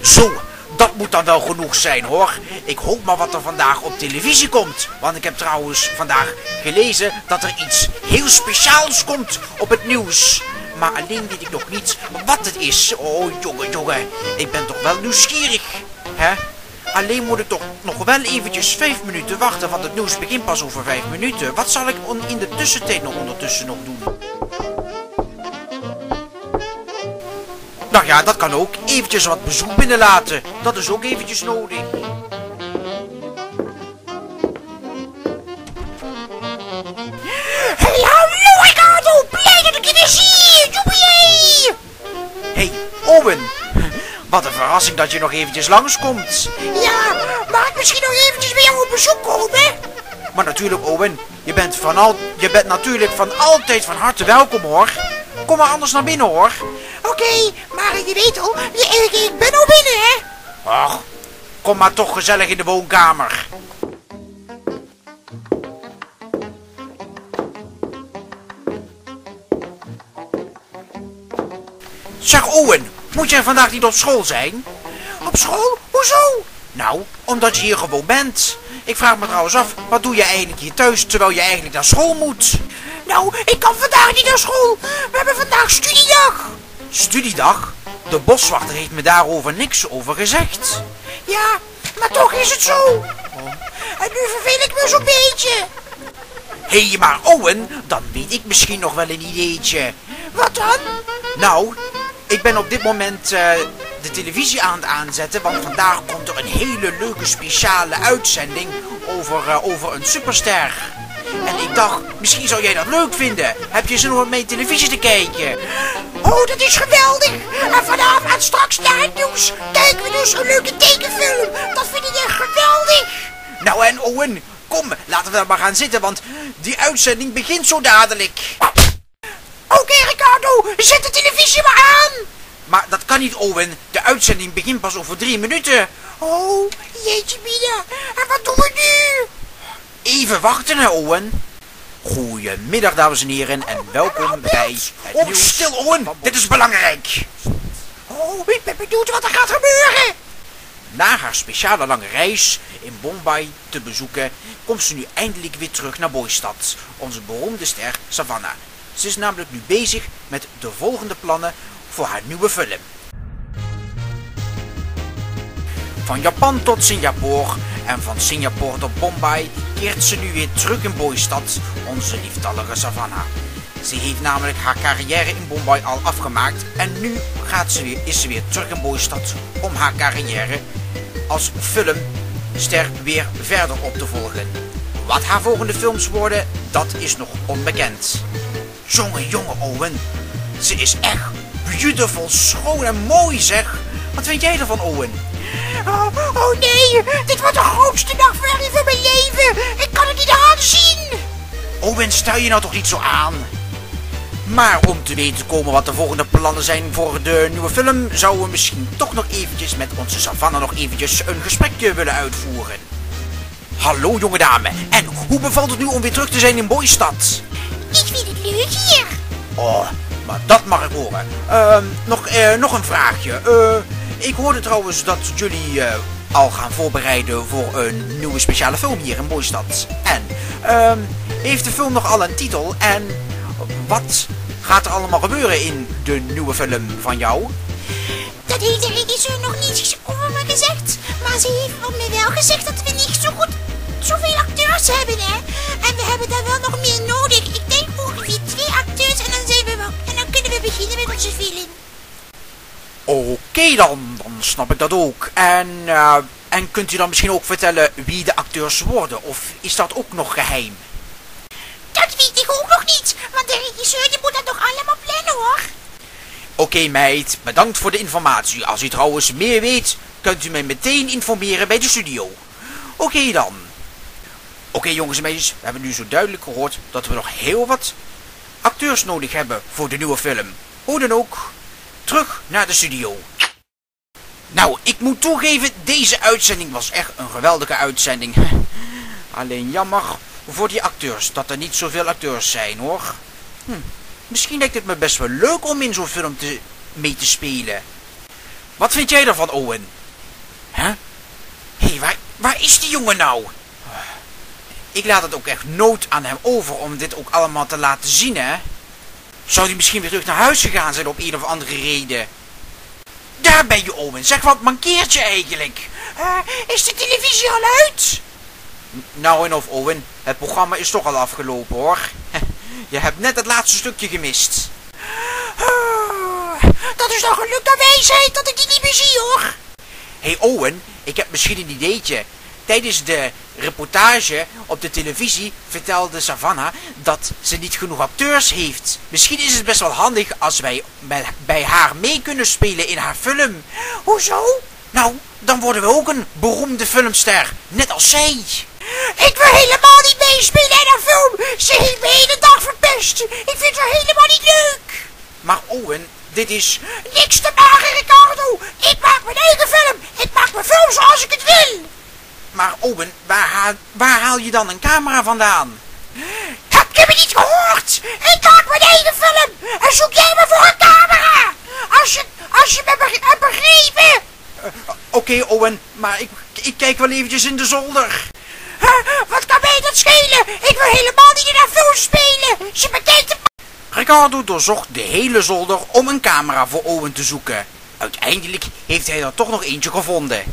Zo, dat moet dan wel genoeg zijn hoor. Ik hoop maar wat er vandaag op televisie komt. Want ik heb trouwens vandaag gelezen dat er iets heel speciaals komt op het nieuws. Maar alleen weet ik nog niet wat het is. Oh jongen, ik ben toch wel nieuwsgierig. Hè? Alleen moet ik toch nog wel eventjes 5 minuten wachten, want het nieuws begint pas over 5 minuten. Wat zal ik in de tussentijd ondertussen nog doen? Nou ja, dat kan ook. Eventjes wat bezoek binnenlaten. Dat is ook eventjes nodig. Hey, hallo Ricardo! Blij dat ik je weer zie! Joepie! Hey, Owen. Wat een verrassing dat je nog eventjes langskomt. Ja, mag ik misschien nog eventjes bij jou op bezoek komen? Maar natuurlijk, Owen. Je bent natuurlijk van altijd van harte welkom, hoor. Kom maar anders naar binnen, hoor. Oké, maar je weet al, ik ben al binnen, hè? Ach, kom maar toch gezellig in de woonkamer. Zeg Owen, moet jij vandaag niet op school zijn? Op school? Hoezo? Nou, omdat je hier gewoon bent. Ik vraag me trouwens af, wat doe je eigenlijk hier thuis terwijl je eigenlijk naar school moet? Nou, ik kan vandaag niet naar school. We hebben vandaag studiedag. Studiedag? De boswachter heeft me daarover niks over gezegd. Ja, maar toch is het zo. En nu verveel ik me zo'n beetje. Hé, maar Owen, dan weet ik misschien nog wel een ideetje. Wat dan? Nou, ik ben op dit moment de televisie aan het aanzetten, want vandaag komt er een hele leuke speciale uitzending over een superster. En ik dacht, misschien zou jij dat leuk vinden. Heb je zin om mee televisie te kijken? Oh, dat is geweldig. En vanavond en straks na het nieuws kijken we dus een leuke tekenfilm. Dat vind ik echt geweldig. Nou en Owen, kom, laten we daar maar gaan zitten, want die uitzending begint zo dadelijk. Oké, Ricardo, zet de televisie maar aan. Maar dat kan niet, Owen. De uitzending begint pas over 3 minuten. Oh, jeetje mina. En wat doen we nu? Even wachten, hè, Owen. Goedemiddag, dames en heren, en welkom bij het nieuws. Stil, Owen. Dit is belangrijk. Oh, ik ben benieuwd wat er gaat gebeuren. Na haar speciale lange reis in Bombay te bezoeken, komt ze nu eindelijk weer terug naar Boystad, onze beroemde ster Savannah. Ze is namelijk nu bezig met de volgende plannen voor haar nieuwe film. Van Japan tot Singapore en van Singapore tot Bombay keert ze nu weer terug in Boystad, onze lieftallige Savannah. Ze heeft namelijk haar carrière in Bombay al afgemaakt en nu is ze weer terug in Boystad om haar carrière als filmster weer verder op te volgen. Wat haar volgende films worden, dat is nog onbekend. Jongen, Owen. Ze is echt beautiful, schoon en mooi, zeg. Wat vind jij ervan, Owen? Oh nee, dit wordt de grootste nachtmerrie van mijn leven. Ik kan het niet aanzien. Owen, stel je nou toch niet zo aan. Maar om te weten te komen wat de volgende plannen zijn voor de nieuwe film, zouden we misschien toch nog eventjes met onze Savannah nog eventjes een gesprekje willen uitvoeren. Hallo jonge dame, en hoe bevalt het nu om weer terug te zijn in Boystad? Ik vind het leuk hier. Oh, maar dat mag ik horen. Nog een vraagje. Ik hoorde trouwens dat jullie al gaan voorbereiden voor een nieuwe speciale film hier in Boystad. En heeft de film nog al een titel? En wat gaat er allemaal gebeuren in de nieuwe film van jou? Dat heeft de regisseur nog niet over me gezegd. Maar ze heeft me wel gezegd dat we niet zoveel acteurs hebben, hè. En we hebben daar wel nog meer nodig. Ik denk ongeveer 2 acteurs en dan kunnen we beginnen met onze film. Oké dan snap ik dat ook. En kunt u dan misschien ook vertellen wie de acteurs worden? Of is dat ook nog geheim? Dat weet ik ook nog niet, want de regisseur die moet dat nog allemaal plannen, hoor. Oké, meid, bedankt voor de informatie. Als u trouwens meer weet, kunt u mij meteen informeren bij de studio. Oké dan. Oké, jongens en meisjes, we hebben nu zo duidelijk gehoord dat we nog heel wat acteurs nodig hebben voor de nieuwe film. Hoe dan ook, terug naar de studio. Nou, ik moet toegeven, deze uitzending was echt een geweldige uitzending. Alleen jammer voor die acteurs, dat er niet zoveel acteurs zijn, hoor. Misschien lijkt het me best wel leuk om in zo'n film mee te spelen. Wat vind jij ervan, Owen? Hè? Hé, waar is die jongen nou? Ik laat het ook echt nooit aan hem over om dit ook allemaal te laten zien, hè? Zou hij misschien weer terug naar huis gegaan zijn op een of andere reden? Daar ben je, Owen. Zeg, wat mankeert je eigenlijk? Is de televisie al uit? Nou en of, Owen. Het programma is toch al afgelopen, hoor. Je hebt net het laatste stukje gemist. Dat is toch geluk dat wijsheid dat ik die niet meer zie, hoor. Hé, Owen, ik heb misschien een ideetje. Tijdens de reportage op de televisie vertelde Savannah dat ze niet genoeg acteurs heeft. Misschien is het best wel handig als wij bij haar mee kunnen spelen in haar film. Hoezo? Nou, dan worden we ook een beroemde filmster, net als zij. Ik wil helemaal niet meespelen in haar film. Ze heeft me de hele dag verpest. Ik vind haar helemaal niet leuk. Maar Owen, dit is... Niks te maken, Ricardo. Ik maak mijn eigen film. Ik maak mijn film zoals ik het wil. Maar Owen, waar haal je dan een camera vandaan? Heb je me niet gehoord? Ik maak mijn eigen film. En zoek jij me voor een camera. Als je me hebt begrepen. Oké, Owen, maar ik kijk wel eventjes in de zolder. Wat kan mij dat schelen? Ik wil helemaal niet in haar film spelen. Ze bekijkt de... Ricardo doorzocht de hele zolder om een camera voor Owen te zoeken. Uiteindelijk heeft hij er toch nog eentje gevonden.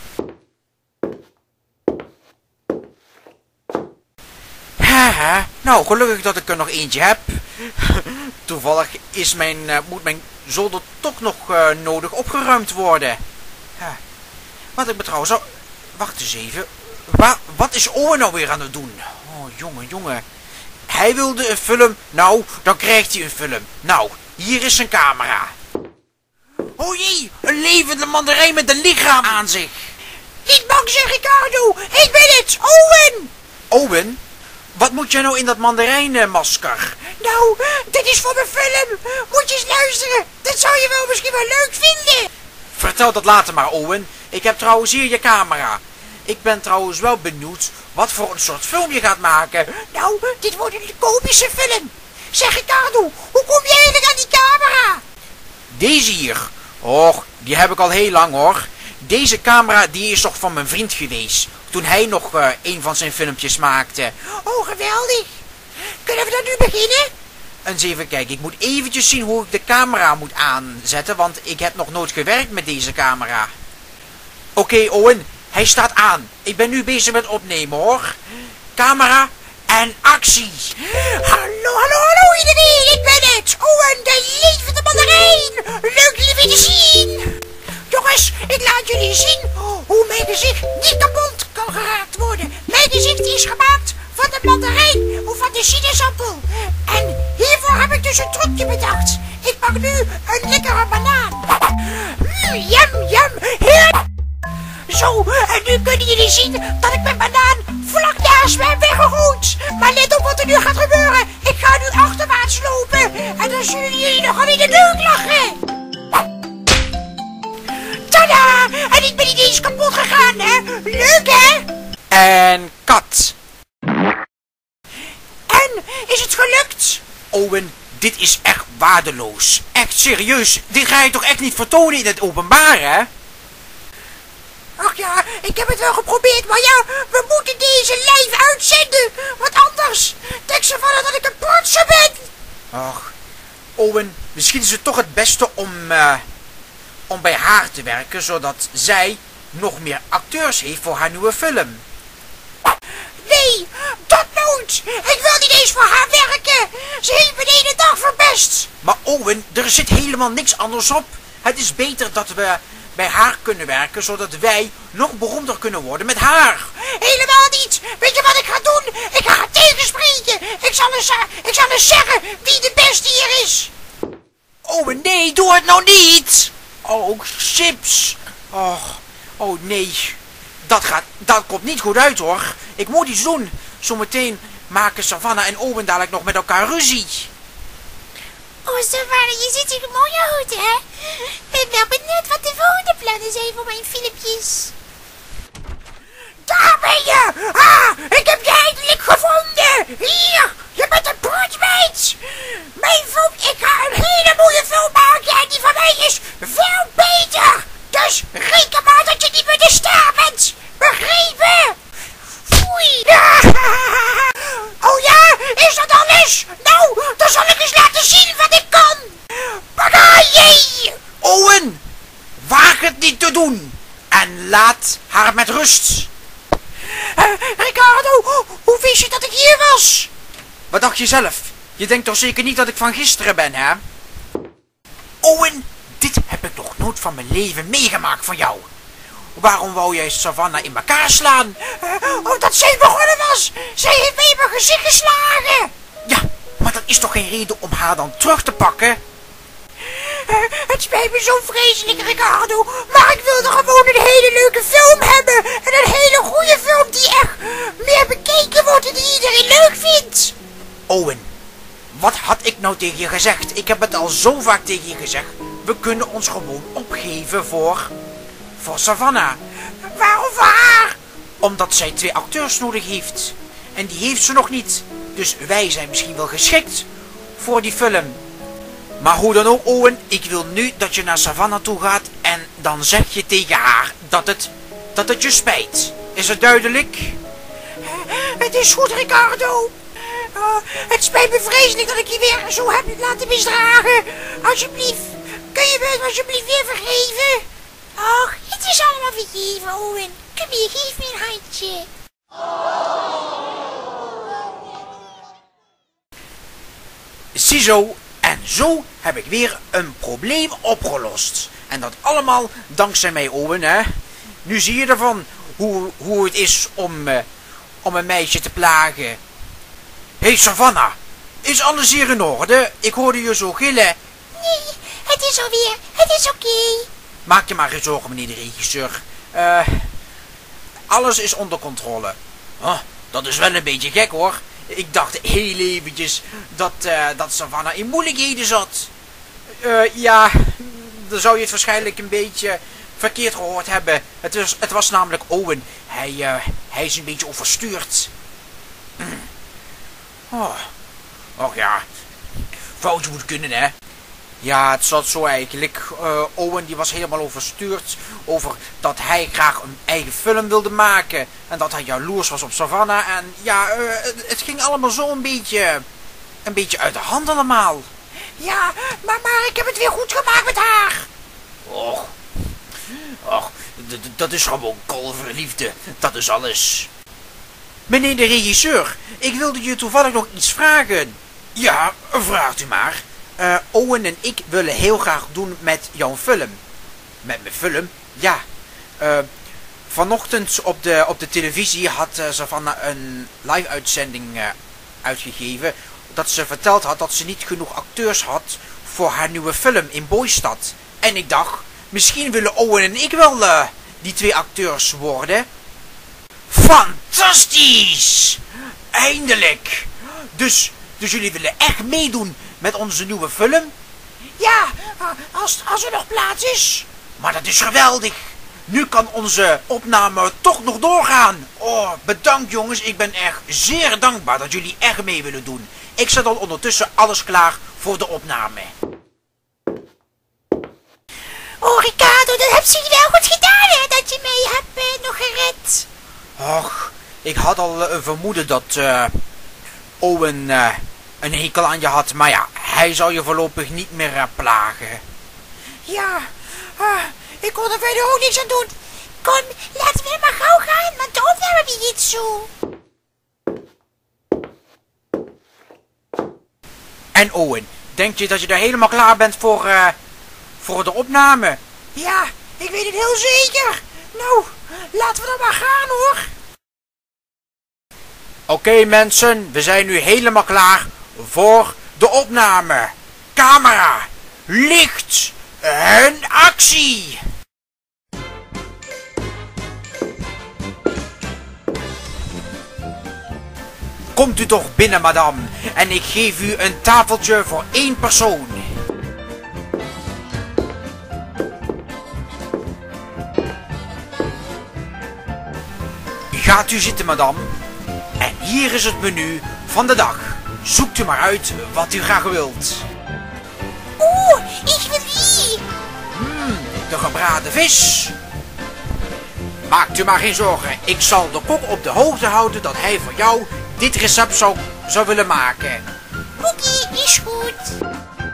Haha, nou gelukkig dat ik er nog eentje heb. Toevallig is moet mijn zolder toch nog nodig opgeruimd worden. Wat ik me trouwens zou... Wacht eens even. Wat is Owen nou weer aan het doen? Oh, jongen. Hij wilde een film. Nou, dan krijgt hij een film. Nou, hier is zijn camera. Oh jee, een levende mandarijn met een lichaam aan zich. Niet bang zijn, Ricardo. Ik ben het, Owen. Owen? Wat moet jij nou in dat mandarijnmasker? Nou, dit is voor mijn film. Moet je eens luisteren. Dat zou je wel misschien wel leuk vinden. Vertel dat later maar, Owen. Ik heb trouwens hier je camera. Ik ben trouwens wel benieuwd wat voor een soort film je gaat maken. Nou, dit wordt een komische film. Zeg, Ricardo, hoe kom je eigenlijk aan die camera? Deze hier. Och, die heb ik al heel lang, hoor. Deze camera die is toch van mijn vriend geweest. Toen hij nog een van zijn filmpjes maakte. Oh, geweldig. Kunnen we dan nu beginnen? Eens even kijken, ik moet eventjes zien hoe ik de camera moet aanzetten. Want ik heb nog nooit gewerkt met deze camera. Oké, Owen, hij staat aan. Ik ben nu bezig met opnemen, hoor. Camera en actie. Hallo iedereen, ik ben het. Owen, de levende mandarijn. Leuk jullie weer te zien. Jongens, ik laat jullie zien hoe mijn gezicht niet kapot kan geraakt worden. Mijn gezicht is gemaakt van de mandarijn of van de sinaasappel. En hiervoor heb ik dus een trucje bedacht. Ik pak nu een lekkere banaan. Yum, heerlijk. Zo, en nu kunnen jullie zien dat ik mijn banaan vlak naast me heb weggegooid. Maar let op wat er nu gaat gebeuren. Ik ga nu achterwaarts lopen. En dan zullen jullie nogal in de leuk lachen. Tada! En ik ben niet eens kapot gegaan, hè? Leuk, hè? En kat. En, is het gelukt? Owen, dit is echt waardeloos. Echt serieus. Dit ga je toch echt niet vertonen in het openbaar, hè? Ach ja, ik heb het wel geprobeerd, maar ja, we moeten deze live uitzenden. Want anders denkt ze van dat ik een protser ben. Ach, Owen, misschien is het toch het beste om bij haar te werken, zodat zij nog meer acteurs heeft voor haar nieuwe film. Nee, dat nooit. Ik wil niet eens voor haar werken. Ze heeft me de hele dag verpest. Maar Owen, er zit helemaal niks anders op. Het is beter dat we bij haar kunnen werken, zodat wij nog beroemder kunnen worden met haar. Helemaal niet. Weet je wat ik ga doen? Ik ga haar tegenspreken. Ik zal eens zeggen wie de beste hier is. Owen, nee, doe het nou niet. Oh, chips. Oh nee. Dat komt niet goed uit, hoor. Ik moet iets doen. Zometeen maken Savannah en Owen dadelijk nog met elkaar ruzie. Oh, Savannah, je ziet er mooi uit, hè? Ik ben wel benieuwd wat de volgende plannen zijn voor mijn filmpjes. Daar ben je! Ik heb je eindelijk gevonden! Hier, je bent een broedmeid! Mijn film, ik ga een hele mooie film maken en die van mij is veel beter! reken maar dat je niet meer de ster bent. Begrepen? Foei. Oh ja, is dat alles? Nou, dan zal ik eens laten zien wat ik kan. Pagaai! Owen, waag het niet te doen. En laat haar met rust. Ricardo, hoe wist je dat ik hier was? Wat dacht je zelf? Je denkt toch zeker niet dat ik van gisteren ben, hè? Owen, dit heb ik nog nooit van mijn leven meegemaakt van jou. Waarom wou jij Savannah in elkaar slaan? Omdat zij begonnen was. Zij heeft mij in mijn gezicht geslagen. Ja, maar dat is toch geen reden om haar dan terug te pakken? Het spijt me zo vreselijk, Ricardo. Maar ik wilde gewoon een hele leuke film hebben. En een hele goede film die echt meer bekeken wordt en die iedereen leuk vindt. Owen, wat had ik nou tegen je gezegd? Ik heb het al zo vaak tegen je gezegd. We kunnen ons gewoon opgeven voor Savannah. Waarom voor haar? Omdat zij 2 acteurs nodig heeft. En die heeft ze nog niet. Dus wij zijn misschien wel geschikt voor die film. Maar hoe dan ook, Owen, ik wil nu dat je naar Savannah toe gaat en dan zeg je tegen haar dat het je spijt. Is het duidelijk? Het is goed, Ricardo. Het spijt me vreselijk dat ik je weer zo heb laten misdragen. Alsjeblieft, kun je me alsjeblieft weer vergeven? Och, het is allemaal vergeven, Owen. Kom hier, geef me een handje. Ziezo, en zo heb ik weer een probleem opgelost. En dat allemaal dankzij mij, Owen, hè. Nu zie je ervan hoe het is om een meisje te plagen. Hé, Savannah, is alles hier in orde? Ik hoorde je zo gillen. Nee, het is alweer. Het is oké. Maak je maar geen zorgen, meneer de regisseur. Alles is onder controle. Oh, dat is wel een beetje gek, hoor. Ik dacht heel eventjes dat Savannah in moeilijkheden zat. Ja, dan zou je het waarschijnlijk een beetje verkeerd gehoord hebben. Het was namelijk Owen. Hij is een beetje overstuurd. Och ja, foutje moet kunnen, hè. Ja, het zat zo eigenlijk. Owen die was helemaal overstuurd over dat hij graag een eigen film wilde maken. En dat hij jaloers was op Savannah. En ja, het ging allemaal zo een beetje uit de hand allemaal. Ja, maar ik heb het weer goed gemaakt met haar. Och, dat is gewoon kalverliefde. Dat is alles. Meneer de regisseur, ik wilde je toevallig nog iets vragen. Ja, vraagt u maar. Owen en ik willen heel graag doen met jouw film. Met mijn film? Ja. Vanochtend op de televisie had Savannah een live uitzending uitgegeven. Dat ze verteld had dat ze niet genoeg acteurs had voor haar nieuwe film in Boystad. En ik dacht, misschien willen Owen en ik wel die 2 acteurs worden. Fantastisch! Eindelijk! Dus jullie willen echt meedoen met onze nieuwe film? Ja, als er nog plaats is. Maar dat is geweldig. Nu kan onze opname toch nog doorgaan. Oh, bedankt jongens. Ik ben echt zeer dankbaar dat jullie echt mee willen doen. Ik zet al ondertussen alles klaar voor de opname. Oh Ricardo, dat heb je wel goed gedaan, hè, dat je mee hebt nog gered. Och, ik had al een vermoeden dat Owen een hekel aan je had. Maar ja, hij zal je voorlopig niet meer plagen. Ja, ik kon er verder ook niks aan doen. Kom, laten we maar gauw gaan, want de opname begint zo. En Owen, denk je dat je er helemaal klaar bent voor de opname? Ja, ik weet het heel zeker. Nou, laten we dan maar gaan, hoor. Oké, mensen, we zijn nu helemaal klaar voor de opname. Camera, licht en actie! Komt u toch binnen, madame, en ik geef u een tafeltje voor 1 persoon. Gaat u zitten, madame. En hier is het menu van de dag. Zoekt u maar uit wat u graag wilt. Oeh, ik wil die. De gebraden vis. Maakt u maar geen zorgen. Ik zal de kok op de hoogte houden dat hij voor jou dit recept zou willen maken. Oké, is goed.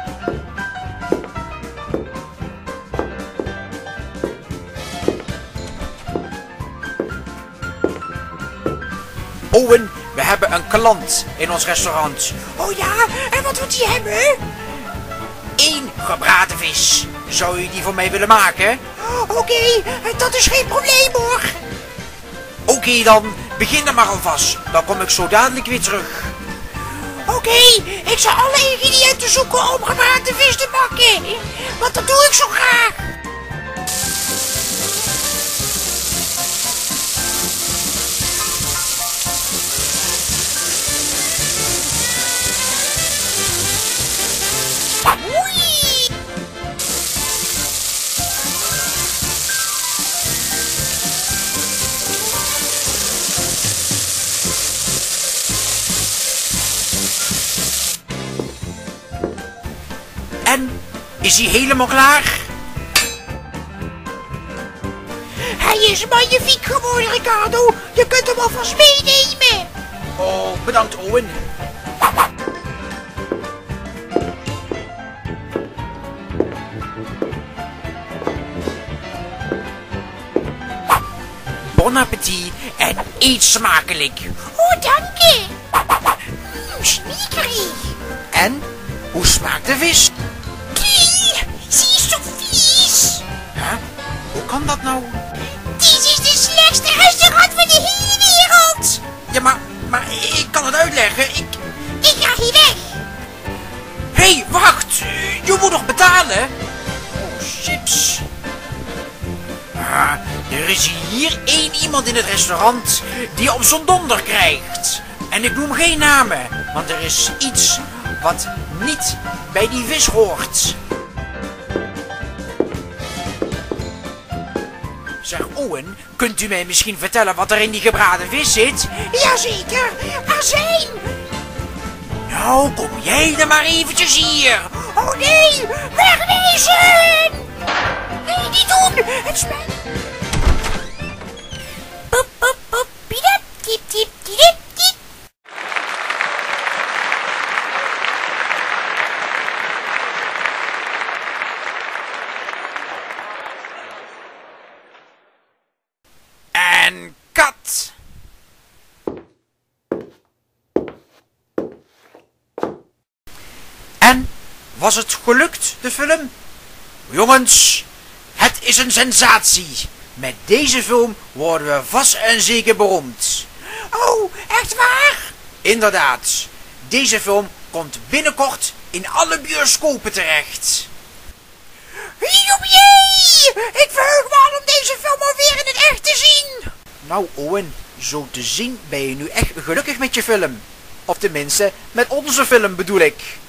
Owen, we hebben een klant in ons restaurant. Oh ja, en wat moet hij hebben? 1 gebraden vis. Zou u die voor mij willen maken? Oké, dat is geen probleem hoor. Oké dan, begin dan maar alvast. Dan kom ik zo dadelijk weer terug. Oké, ik zal alle ingrediënten zoeken om gebraden vis te bakken. Want dat doe ik zo graag. Oei! En, is hij helemaal klaar? Hij is magnifiek geworden, Ricardo. Je kunt hem alvast meenemen. Oh, bedankt Owen. Bon appétit en eet smakelijk. Oh, dank je. Sneakery. En, hoe smaakt de vis? Zie is zo vies. Huh? Hoe kan dat nou? Dit is de slechtste restaurant van de hele wereld. Ja, maar ik kan het uitleggen. Ik ga hier weg. Hé, wacht! Je moet nog betalen! Oh, chips. Er is hier 1 iemand in het restaurant die op zo'n donder krijgt. En ik noem geen namen, want er is iets wat niet bij die vis hoort. Zeg Owen, kunt u mij misschien vertellen wat er in die gebraden vis zit? Jazeker, azijn. Nou, kom jij dan maar eventjes hier. Oh nee, wegwezen. Nee, niet doen. Het spijt. Pop, pop, pop, piedap, tip, tip, tip, tip. En kat. En, was het gelukt, de film? Jongens, het is een sensatie. Met deze film worden we vast en zeker beroemd. Oh, echt waar? Inderdaad, deze film komt binnenkort in alle bioscopen terecht. Joepie! Ik verheug me al om deze film alweer in het echt te zien. Nou Owen, zo te zien ben je nu echt gelukkig met je film. Of tenminste, met onze film bedoel ik.